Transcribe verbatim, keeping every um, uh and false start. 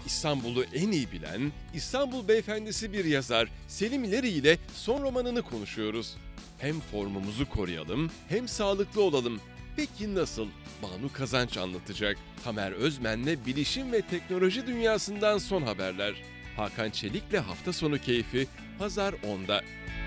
İstanbul'u en iyi bilen, İstanbul beyefendisi bir yazar Selim İleri ile son romanını konuşuyoruz. Hem formumuzu koruyalım, hem sağlıklı olalım. Peki nasıl? Banu Kazanç anlatacak. Tamer Özmen'le bilişim ve teknoloji dünyasından son haberler. Hakan Çelik'le hafta sonu keyfi Pazar onda.